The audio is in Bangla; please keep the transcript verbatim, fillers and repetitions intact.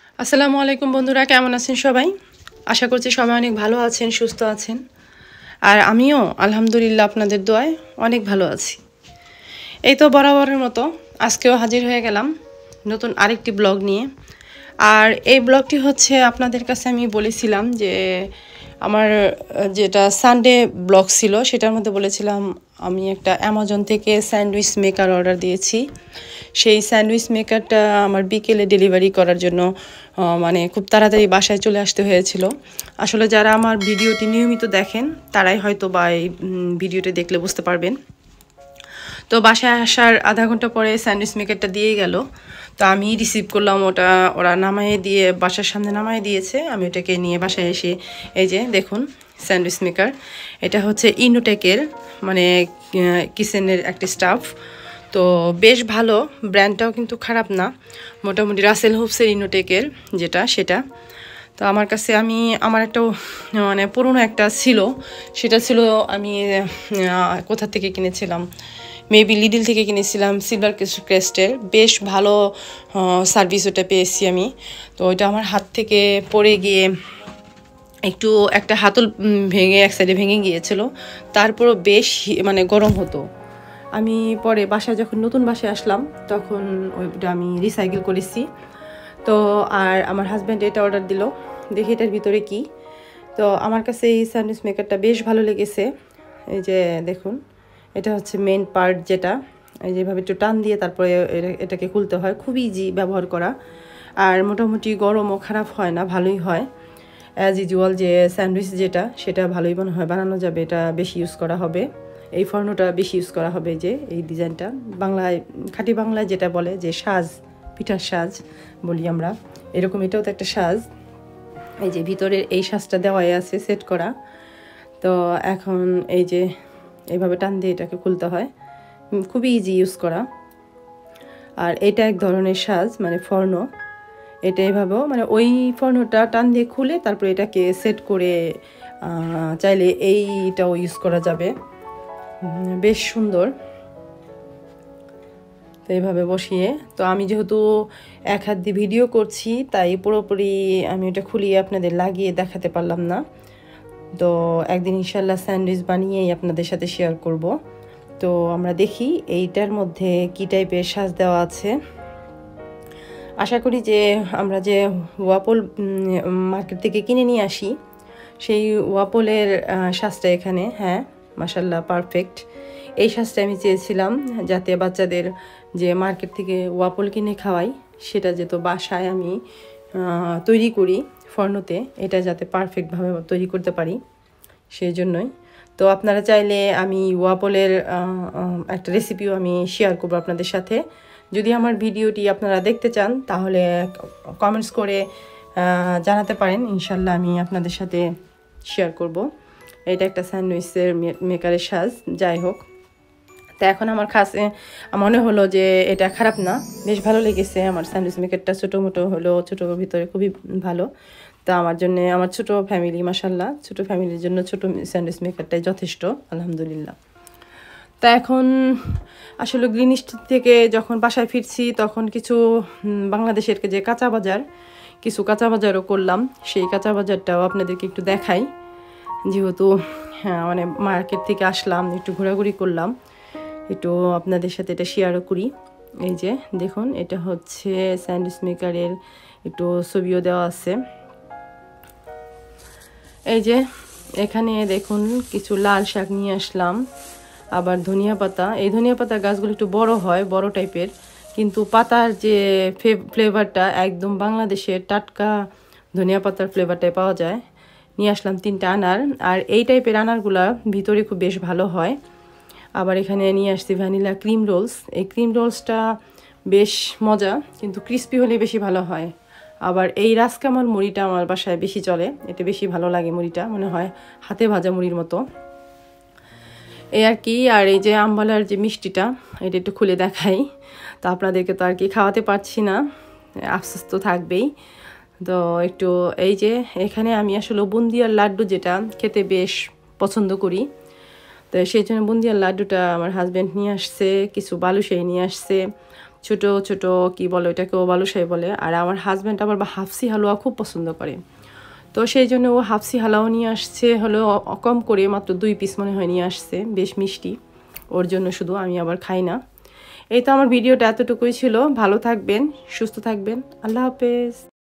আসসালামু আলাইকুম বন্ধুরা, কেমন আছেন সবাই? আশা করছি সবাই অনেক ভালো আছেন, সুস্থ আছেন। আর আমিও আলহামদুলিল্লাহ আপনাদের দোয়ায় অনেক ভালো আছি। এই তো বরাবরের মতো আজকেও হাজির হয়ে গেলাম নতুন আরেকটি ব্লগ নিয়ে। আর এই ব্লগটি হচ্ছে আপনাদের কাছে আমি বলেছিলাম যে আমার যেটা সানডে ব্লগ ছিল সেটার মধ্যে বলেছিলাম আমি একটা অ্যামাজন থেকে স্যান্ডউইচ মেকার অর্ডার দিয়েছি। সেই স্যান্ডউইচ মেকারটা আমার বিকেলে ডেলিভারি করার জন্য মানে খুব তাড়াতাড়ি বাসায় চলে আসতে হয়েছিল। আসলে যারা আমার ভিডিওটি নিয়মিত দেখেন তারাই হয়তো বা এই ভিডিওটি দেখলে বুঝতে পারবেন। তো বাসায় আসার আধা ঘন্টা পরে স্যান্ডউইচ মেকারটা দিয়ে গেল। তো আমি রিসিভ করলাম ওটা, ওরা নামায়ে দিয়ে বাসার সামনে নামায়ে দিয়েছে। আমি ওটাকে নিয়ে বাসায় এসে এই যে দেখুন স্যান্ডউইচ মেকার, এটা হচ্ছে ইনোটেকের মানে কিচেনের একটা স্টাফ। তো বেশ ভালো, ব্র্যান্ডটাও কিন্তু খারাপ না, মোটামুটি রাসেল হুপসের ইনোটেকের যেটা সেটা। তো আমার কাছে আমি আমার একটা মানে পুরনো একটা ছিল, সেটা ছিল আমি কোথা থেকে কিনেছিলাম, মেবি লিডল থেকে কিনেছিলাম, সিলভার ক্রেস্টের। বেশ ভালো সার্ভিস ওটা পেয়েছি আমি। তো ওইটা আমার হাত থেকে পড়ে গিয়ে একটু একটা হাতল ভেঙে এক সাইডে ভেঙে গিয়েছিল, তারপরও বেশ মানে গরম হতো। আমি পরে বাসায় যখন নতুন বাসায় আসলাম তখন ওইটা আমি রিসাইকেল করেছি। তো আর আমার হাজব্যান্ড এটা অর্ডার দিল, দেখি এটার ভিতরে কি। তো আমার কাছে এই স্যান্ডউইচ মেকারটা বেশ ভালো লেগেছে। এই যে দেখুন, এটা হচ্ছে মেন পার্ট, যেটা এই যেভাবে একটু টান দিয়ে তারপরে এটাকে খুলতে হয়। খুব ইজি ব্যবহার করা, আর মোটামুটি গরমও খারাপ হয় না, ভালোই হয়। অ্যাজ ইউজুয়াল যে স্যান্ডউইচ যেটা সেটা ভালোই মনে হয় বানানো যাবে। এটা বেশি ইউজ করা হবে, এই ফর্নটা বেশি ইউজ করা হবে। যে এই ডিজাইনটা বাংলায়, খাঁটি বাংলায় যেটা বলে যে সাজ, পিঠার সাজ বলি আমরা, এরকম এটাও তো একটা সাজ। এই যে ভিতরের এই সাজটা দেওয়াই আছে সেট করা। তো এখন এই যে এইভাবে টান দিয়ে এটাকে খুলতে হয়, খুবই ইজি ইউজ করা। আর এটা এক ধরনের সাজ মানে ফর্ন, এটা এভাবেও মানে ওই ফর্নটা টান দিয়ে খুলে তারপরে এটাকে সেট করে চাইলে এইটাও ইউজ করা যাবে। বেশ সুন্দর। তো এইভাবে বসিয়ে, তো আমি যেহেতু এক হাত দিয়ে ভিডিও করছি তাই পুরোপুরি আমি এটা খুলিয়ে আপনাদের লাগিয়ে দেখাতে পারলাম না। তো একদিন ইনশাল্লাহ স্যান্ডউইচ বানিয়েই আপনাদের সাথে শেয়ার করব। তো আমরা দেখি এইটার মধ্যে কি টাইপের সাজ দেওয়া আছে। আশা করি যে আমরা যে ওয়াপল মার্কেট থেকে কিনে নিয়ে আসি সেই ওয়াপলের সাজটা এখানে, হ্যাঁ মাশাল্লাহ পারফেক্ট। এই সাজটা আমি চেয়েছিলাম যাতে বাচ্চাদের যে মার্কেট থেকে ওয়াপল কিনে খাওয়াই সেটা যেহেতু বাসায় আমি তৈরি করি ফর্নতে, এটা যাতে পারফেক্টভাবে তৈরি করতে পারি সেই জন্যই। তো আপনারা চাইলে আমি ওয়াপলের একটা রেসিপিও আমি শেয়ার করবো আপনাদের সাথে। যদি আমার ভিডিওটি আপনারা দেখতে চান তাহলে কমেন্টস করে জানাতে পারেন, ইনশাল্লাহ আমি আপনাদের সাথে শেয়ার করব। এটা একটা স্যান্ডউইচের মেকারের সাজ। যাই হোক, তো এখন আমার কাছে মনে হলো যে এটা খারাপ না, বেশ ভালো লেগেছে। আমার স্যান্ডউইচ মেকারটা ছোটো মোটো হলো, ছোটোর ভিতরে খুবই ভালো। তা আমার জন্য, আমার ছোটো ফ্যামিলি মাশাল্লাহ, ছোটো ফ্যামিলির জন্য ছোটো স্যান্ডউইচ মেকারটাই যথেষ্ট আলহামদুলিল্লাহ। তা এখন আসলে গ্রিন স্ট্রিট থেকে যখন বাসায় ফিরছি তখন কিছু বাংলাদেশের যে কাঁচা বাজার, কিছু কাঁচা বাজারও করলাম। সেই কাঁচা বাজারটাও আপনাদেরকে একটু দেখাই, যেহেতু হ্যাঁ মানে মার্কেট থেকে আসলাম, একটু ঘোরাঘুরি করলাম, একটু আপনাদের সাথে এটা শেয়ারও করি। এই যে দেখুন, এটা হচ্ছে স্যান্ডউইচ মেকারের একটু ছবিও দেওয়া আছে। এই যে এখানে দেখুন কিছু লাল শাক নিয়ে আসলাম, আবার ধনিয়া পাতা। এই ধনিয়া পাতার গাছগুলো একটু বড় হয়, বড় টাইপের, কিন্তু পাতার যে ফ্লেভারটা একদম বাংলাদেশের টাটকা ধনিয়া পাতার ফ্লেভারটাই পাওয়া যায়। নিয়ে আসলাম তিনটা আনার, আর এই টাইপের আনারগুলা ভিতরে খুব বেশ ভালো হয়। আবার এখানে নিয়ে আসছি ভ্যানিলা ক্রিম রোলস। এই ক্রিম রোলসটা বেশ মজা, কিন্তু ক্রিস্পি হলে বেশি ভালো হয়। আবার এই রাজকামাল মুড়িটা আমার বাসায় বেশি চলে, এটা বেশি ভালো লাগে মুড়িটা, মনে হয় হাতে ভাজা মুড়ির মতো এই আর কি। আর এই যে আমবালার যে মিষ্টিটা, এটা একটু খুলে দেখাই। তো আপনাদেরকে তো আর কি খাওয়াতে পারছি না, আফসোস তো থাকবেই। তো একটু এই যে এখানে আমি আসলে বুন্দিয়ার লাড্ডু যেটা খেতে বেশ পছন্দ করি, তো সেই জন্য বুন্দিয়ার লাড্ডুটা আমার হাজব্যান্ড নিয়ে আসছে, কিছু বালুশাহী নিয়ে আসছে, ছোট ছোট কি বলে ওটাকে ও বালুশাই বলে। আর আমার হাজব্যান্ড আবার হাফসি হালুয়া খুব পছন্দ করে, তো সেই জন্য ও হাফসি হালুয়া নিয়ে আসছে হলো কম করে, মাত্র দুই পিস মনে হয় নিয়ে আসছে, বেশ মিষ্টি ওর জন্য শুধু, আমি আবার খাই না। এই তো আমার ভিডিওটা এতটুকুই ছিল। ভালো থাকবেন, সুস্থ থাকবেন, আল্লাহ হাফেজ।